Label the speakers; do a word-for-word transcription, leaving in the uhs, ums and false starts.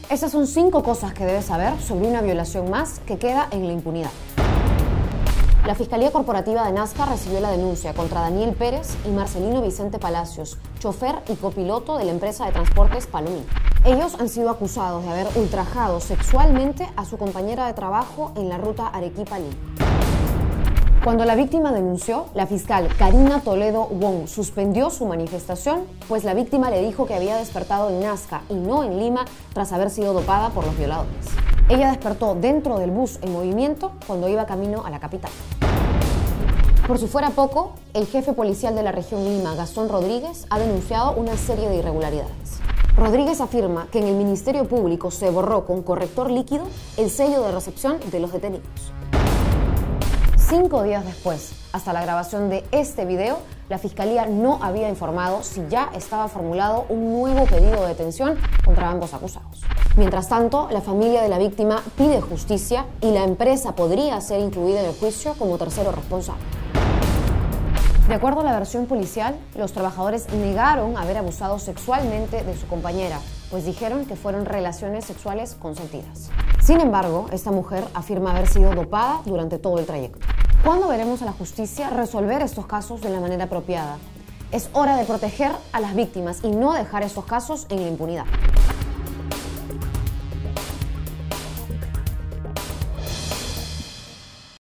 Speaker 1: Esas son cinco cosas que debes saber sobre una violación más que queda en la impunidad. La Fiscalía Corporativa de Nazca recibió la denuncia contra Daniel Pérez y Marcelino Vicente Palacios, chofer y copiloto de la empresa de transportes Palomino. Ellos han sido acusados de haber ultrajado sexualmente a su compañera de trabajo en la ruta Arequipa-Lima. Cuando la víctima denunció, la fiscal Karina Toledo Wong suspendió su manifestación, pues la víctima le dijo que había despertado en Nazca y no en Lima tras haber sido dopada por los violadores. Ella despertó dentro del bus en movimiento cuando iba camino a la capital. Por si fuera poco, el jefe policial de la región Lima, Gastón Rodríguez, ha denunciado una serie de irregularidades. Rodríguez afirma que en el Ministerio Público se borró con corrector líquido el sello de recepción de los detenidos. Cinco días después, hasta la grabación de este video, la Fiscalía no había informado si ya estaba formulado un nuevo pedido de detención contra ambos acusados. Mientras tanto, la familia de la víctima pide justicia y la empresa podría ser incluida en el juicio como tercero responsable. De acuerdo a la versión policial, los trabajadores negaron haber abusado sexualmente de su compañera, pues dijeron que fueron relaciones sexuales consentidas. Sin embargo, esta mujer afirma haber sido dopada durante todo el trayecto. ¿Cuándo veremos a la justicia resolver estos casos de la manera apropiada? Es hora de proteger a las víctimas y no dejar estos casos en la impunidad.